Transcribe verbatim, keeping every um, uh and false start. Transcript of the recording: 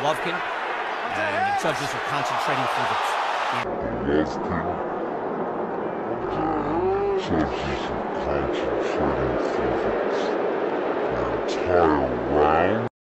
Golovkin, and the judges are concentrating for the... Golovkin. Judges are concentrating for the entire round.